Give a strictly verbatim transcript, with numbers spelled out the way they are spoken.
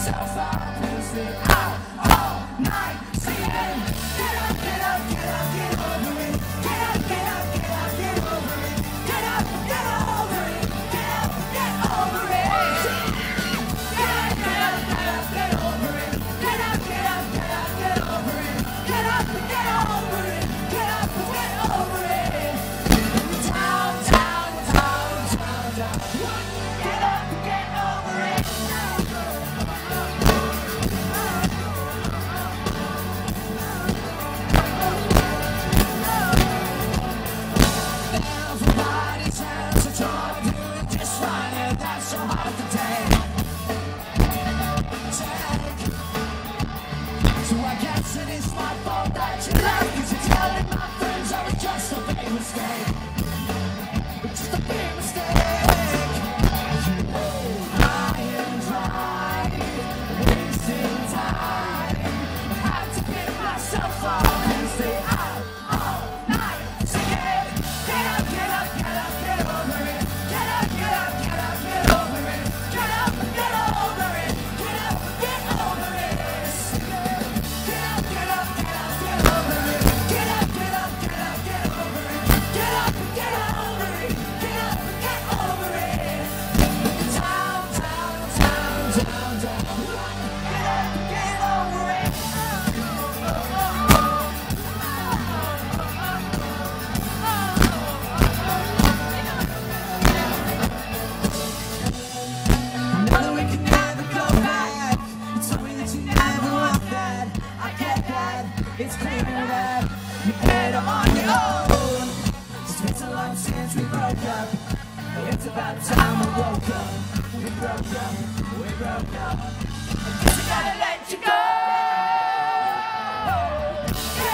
myself up and stay out all night singing. Get up, get up, get up, get over it. Get up, get up, get up, get over it. Get up, get over it. Get up, get over it. Get up, get up, get up, get over it. Get up, get up, get up, get over it. Get up, get over it. Get up, get over it. Down, down, down, down, down. Get up, get over it. Everybody tells a job doing just fine, and that's so hard to take. Take. So I guess it is my fault that you left, 'cause you're telling my friends I was just a big mistake. Just a big mistake. High and dry, wasting time. Had to pick myself up and stay out all night singing. Get up, get up, get up, get over it. Get up, get up, get up, get over it. Get up, get over it. Get up, get over it. Get up, get up, get up, get over it. Get up, get up, get up, get over it. Get up, get over it. Get up, get over it. Down, down, down, down, down. Get up, get over it. I know that we can never go back. You told me that you never want that. I get that. It's clear that you're better on your own. It's been so long since we broke up. It's about time we woke up. We broke up. We broke up. I guess I gotta let you go. Get